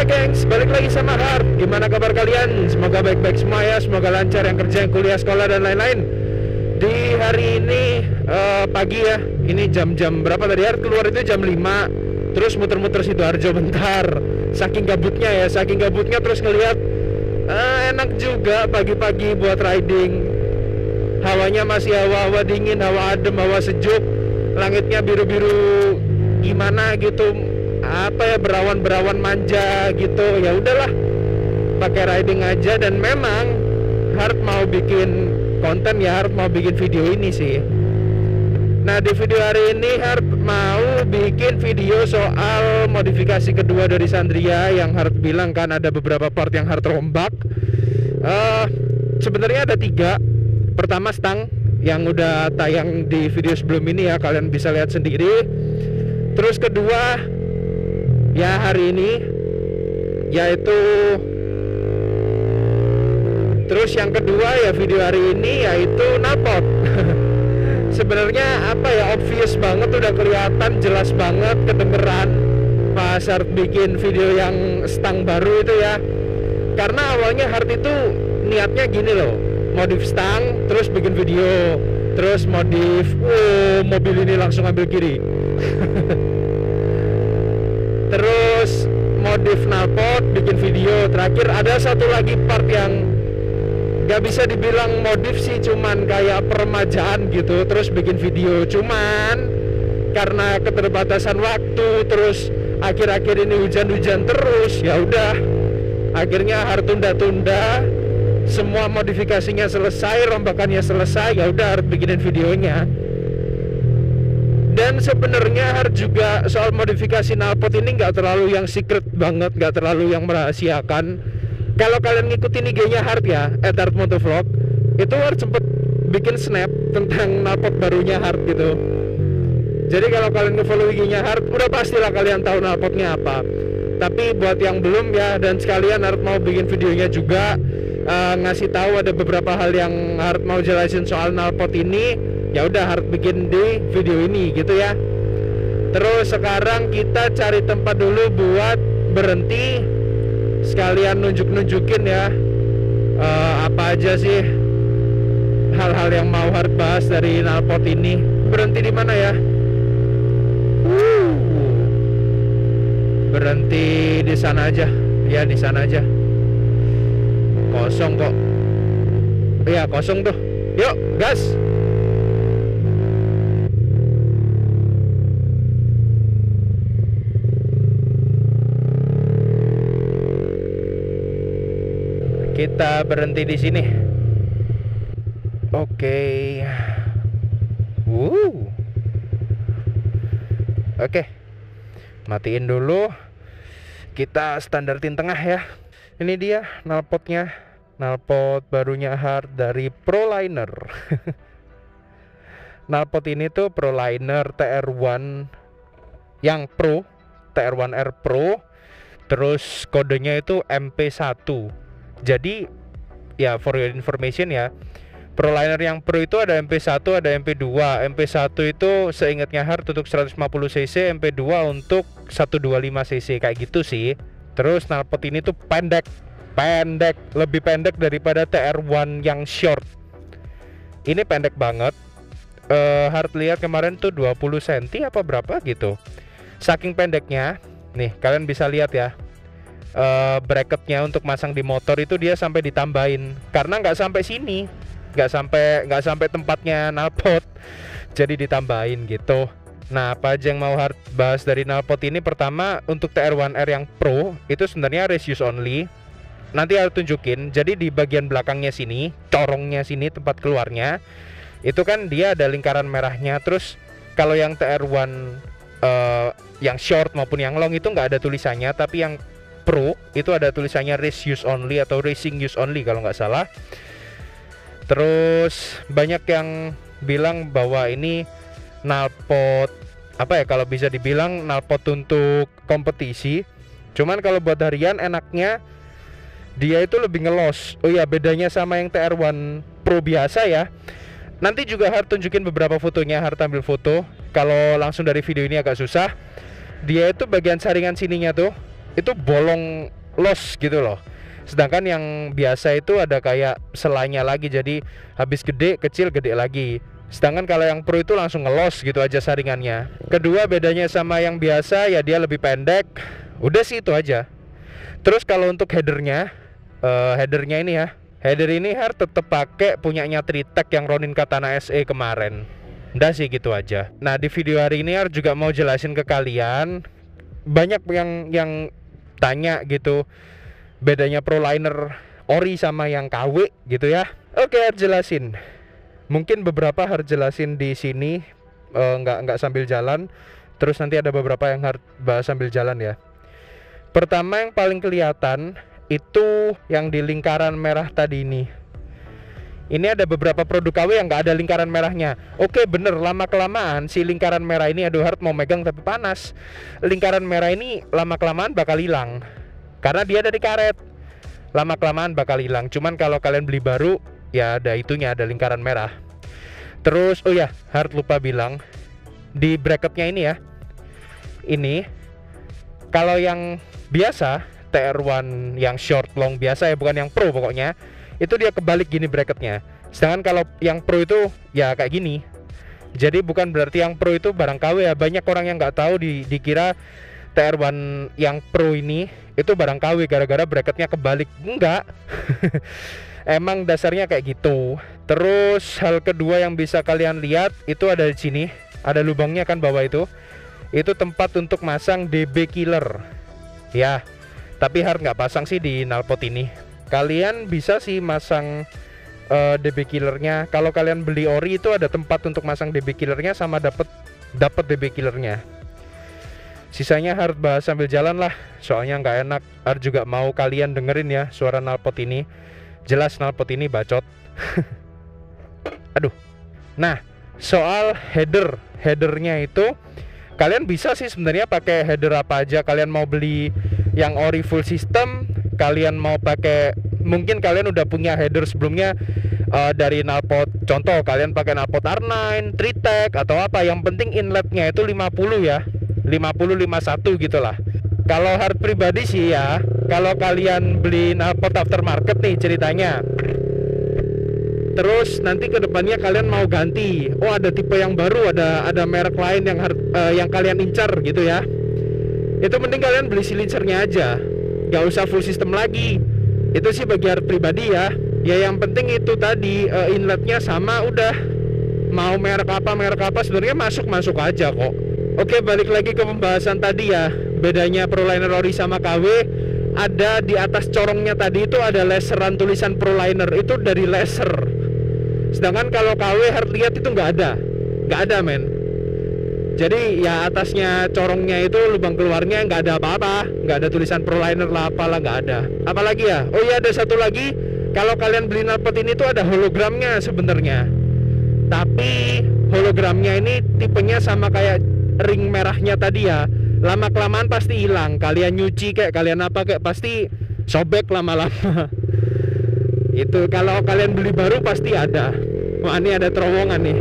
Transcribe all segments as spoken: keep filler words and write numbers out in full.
gengs, balik lagi sama Hart. Gimana kabar kalian? Semoga baik-baik semua ya. Semoga lancar yang kerja, yang kuliah, sekolah, dan lain-lain. Di hari ini uh, pagi ya. Ini jam-jam berapa tadi? Hart keluar itu jam lima. Terus muter-muter Sidoarjo bentar. Saking gabutnya ya, saking gabutnya terus ngeliat uh, enak juga pagi-pagi buat riding. Hawanya masih hawa-hawa dingin, hawa adem, hawa sejuk. Langitnya biru-biru gimana gitu, apa ya, berawan-berawan manja gitu. Ya udahlah, pakai riding aja. Dan memang Hart mau bikin konten ya, Hart mau bikin video ini sih. Nah, di video hari ini Hart mau bikin video soal modifikasi kedua dari Sandria yang Hart bilang kan ada beberapa part yang Hart rombak. uh, Sebenarnya ada tiga. Pertama stang yang udah tayang di video sebelum ini ya, kalian bisa lihat sendiri. Terus kedua ya hari ini, yaitu terus yang kedua ya video hari ini yaitu knalpot. Sebenarnya apa ya, obvious banget, udah kelihatan jelas banget, kedengeran pas Hart bikin video yang stang baru itu ya. Karena awalnya Hart itu niatnya gini loh, modif stang terus bikin video, terus modif oh, mobil ini langsung ambil kiri. Terus modif knalpot, bikin video. Terakhir ada satu lagi part yang gak bisa dibilang modif sih, cuman kayak peremajaan gitu, terus bikin video. Cuman karena keterbatasan waktu, terus akhir-akhir ini hujan-hujan terus, ya udah akhirnya Hart tunda-tunda. Semua modifikasinya selesai, rombakannya selesai, ya udah Hart bikinin videonya. Dan sebenarnya Hart juga soal modifikasi knalpot ini nggak terlalu yang secret banget, nggak terlalu yang merahasiakan. Kalau kalian ngikutin I G-nya Hart ya, at Hart Motovlog, itu Hart sempet bikin snap tentang knalpot barunya Hart gitu. Jadi kalau kalian nge-follow I G-nya Hart, udah pastilah kalian tahu knalpotnya apa. Tapi buat yang belum ya, dan sekalian Hart mau bikin videonya juga, uh, ngasih tahu ada beberapa hal yang Hart mau jelasin soal knalpot ini. Ya udah Hart bikin di video ini gitu ya. Terus sekarang kita cari tempat dulu buat berhenti, sekalian nunjuk-nunjukin ya uh, apa aja sih hal-hal yang mau Hart bahas dari knalpot ini. Berhenti di mana ya? Uh, berhenti di sana aja. Ya di sana aja. Kosong kok. Iya kosong tuh. Yuk gas. Kita berhenti di sini. Oke. Wuh. Oke. Matiin dulu. Kita standartin tengah ya. Ini dia knalpotnya. Knalpot barunya Hart dari Proliner. Knalpot ini tuh Proliner T R satu yang Pro, T R satu R Pro. Terus kodenya itu M P satu. Jadi ya for your information ya, Proliner yang Pro itu ada M P satu, ada M P dua. M P satu itu seingatnya Hart untuk seratus lima puluh cc, M P dua untuk seratus dua puluh lima cc, kayak gitu sih. Terus knalpot ini tuh pendek, pendek, lebih pendek daripada T R satu yang short. Ini pendek banget. uh, Hart lihat kemarin tuh dua puluh sentimeter apa berapa gitu. Saking pendeknya, nih kalian bisa lihat ya. Uh, bracketnya untuk masang di motor itu dia sampai ditambahin, karena nggak sampai sini, nggak sampai nggak sampai tempatnya knalpot, jadi ditambahin gitu. Nah, apa aja yang mau Hart bahas dari knalpot ini? Pertama, untuk T R satu R yang Pro itu sebenarnya race use only. Nanti Hart tunjukin. Jadi di bagian belakangnya sini, corongnya sini, tempat keluarnya itu kan dia ada lingkaran merahnya. Terus kalau yang T R satu uh, yang short maupun yang long itu nggak ada tulisannya, tapi yang Pro itu ada tulisannya race use only atau racing use only kalau nggak salah. Terus banyak yang bilang bahwa ini knalpot apa ya, kalau bisa dibilang knalpot untuk kompetisi. Cuman kalau buat harian enaknya dia itu lebih ngelos. Oh iya, bedanya sama yang T R satu Pro biasa ya. Nanti juga Hart tunjukin beberapa fotonya, Hart ambil foto. Kalau langsung dari video ini agak susah. Dia itu bagian saringan sininya tuh, itu bolong los gitu loh. Sedangkan yang biasa itu ada kayak selanya lagi, jadi habis gede, kecil, gede lagi. Sedangkan kalau yang Pro itu langsung ngelos gitu aja saringannya. Kedua bedanya sama yang biasa ya dia lebih pendek. Udah sih itu aja. Terus kalau untuk headernya, uh, headernya ini ya, header ini harus tetap pakai punyanya Tritec yang Ronin Katana S E kemarin. Udah sih gitu aja. Nah di video hari ini harus juga mau jelasin ke kalian, banyak yang yang tanya gitu bedanya Proliner ori sama yang K W gitu ya. Oke, harus jelasin. Mungkin beberapa harus jelasin di sini, uh, nggak nggak sambil jalan. Terus nanti ada beberapa yang harus bahas sambil jalan ya. Pertama yang paling kelihatan itu yang di lingkaran merah tadi ini. Ini ada beberapa produk K W yang nggak ada lingkaran merahnya. Oke bener, lama kelamaan si lingkaran merah ini, aduh Hard mau megang tapi panas. Lingkaran merah ini lama kelamaan bakal hilang karena dia ada di karet. Lama kelamaan bakal hilang. Cuman kalau kalian beli baru ya ada itunya, ada lingkaran merah. Terus oh ya, Hard lupa bilang di bracketnya ini ya. Ini kalau yang biasa T R satu yang short long biasa ya, bukan yang Pro pokoknya, itu dia kebalik gini bracketnya. Sedangkan kalau yang Pro itu ya kayak gini. Jadi bukan berarti yang Pro itu barang K W ya. Banyak orang yang nggak tahu, di, dikira T R satu yang Pro ini itu barang K W gara-gara bracketnya kebalik. Enggak. Emang dasarnya kayak gitu. Terus hal kedua yang bisa kalian lihat itu ada di sini, ada lubangnya kan bawah itu. Itu tempat untuk masang D B killer. Ya, tapi Hard nggak pasang sih di knalpot ini. Kalian bisa sih masang uh, D B killernya. Kalau kalian beli ori itu ada tempat untuk masang D B killernya sama dapat dapat D B killernya. Sisanya Hard bahas sambil jalan lah, soalnya nggak enak. Hard juga mau kalian dengerin ya suara knalpot ini. Jelas knalpot ini bacot. Aduh. Nah, soal header, headernya itu kalian bisa sih sebenarnya pakai header apa aja. Kalian mau beli yang ori full system, kalian mau pakai, mungkin kalian udah punya header sebelumnya uh, dari knalpot. Contoh kalian pakai knalpot R sembilan, Tritec atau apa, yang penting inletnya itu lima puluh ya, lima puluh lima puluh satu gitulah. Kalau Hard pribadi sih ya, kalau kalian beli knalpot aftermarket nih ceritanya, terus nanti kedepannya kalian mau ganti, oh ada tipe yang baru, ada ada merek lain yang uh, yang kalian incar gitu ya, itu mending kalian beli silinsernya aja, nggak usah full system lagi. Itu sih bagi Hard pribadi ya. Ya yang penting itu tadi uh, inletnya sama, udah mau merek apa merek apa sebenarnya masuk masuk aja kok. Oke, balik lagi ke pembahasan tadi ya. Bedanya Proliner ori sama K W, ada di atas corongnya tadi itu ada laseran tulisan Proliner, itu dari laser. Sedangkan kalau K W Hard lihat itu nggak ada, nggak ada men. Jadi ya atasnya corongnya itu lubang keluarnya nggak ada apa-apa, nggak ada tulisan Proliner lah apalah, nggak ada. Apalagi ya, oh iya ada satu lagi, kalau kalian beli knalpot ini tuh ada hologramnya sebenarnya. Tapi hologramnya ini tipenya sama kayak ring merahnya tadi ya. Lama kelamaan pasti hilang. Kalian nyuci kayak kalian apa kayak pasti sobek lama-lama. Itu kalau kalian beli baru pasti ada. Wah ini ada terowongan nih.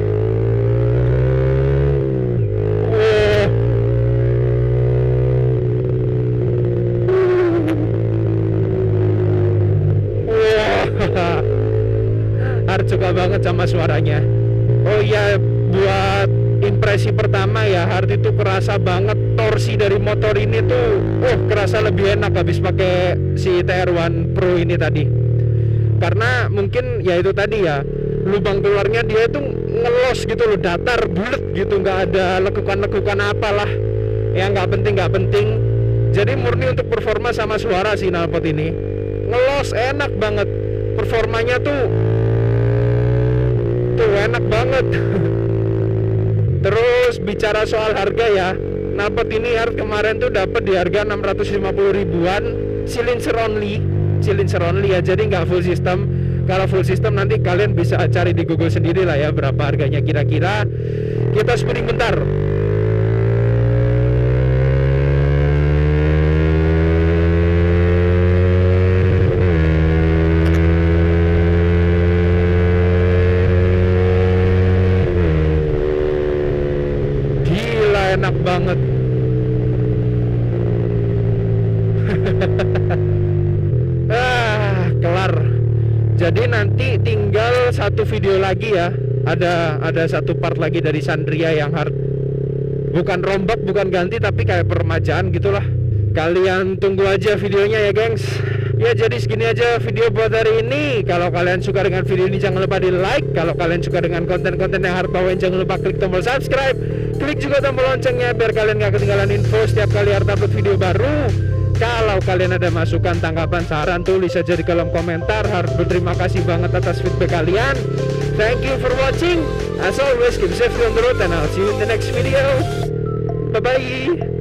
Wah. Hard suka banget sama suaranya. Oh iya, buat impresi pertama ya, Hard itu kerasa banget torsi dari motor ini tuh, oh kerasa lebih enak habis pakai si T R satu Pro ini tadi. Karena mungkin ya itu tadi ya, lubang keluarnya dia itu ngelos gitu loh, datar, bulat gitu, nggak ada lekukan-lekukan apalah. Ya nggak penting, nggak penting. Jadi murni untuk performa sama suara si knalpot ini. Ngelos enak banget. Performanya tuh tuh enak banget. Terus bicara soal harga ya, knalpot ini Hard kemarin tuh dapat di harga enam ratus lima puluh ribuan, silencer only, silencer only ya, jadi nggak full system. Kalau full system nanti kalian bisa cari di Google sendiri lah ya berapa harganya kira-kira. Kita spinning bentar. Enak banget. Jadi nanti tinggal satu video lagi ya. Ada ada satu part lagi dari Sandria yang hard. Bukan rombak, bukan ganti, tapi kayak permajaan gitulah. Kalian tunggu aja videonya ya gengs. Ya jadi segini aja video buat hari ini. Kalau kalian suka dengan video ini jangan lupa di like. Kalau kalian suka dengan konten-konten yang hard bawain jangan lupa klik tombol subscribe. Klik juga tombol loncengnya biar kalian gak ketinggalan info setiap kali hard upload video baru. Kalau kalian ada masukan, tanggapan, saran, tulis aja di kolom komentar. Harus berterima kasih banget atas feedback kalian. Thank you for watching. As always, keep safe on the road and I'll see you in the next video. Bye bye.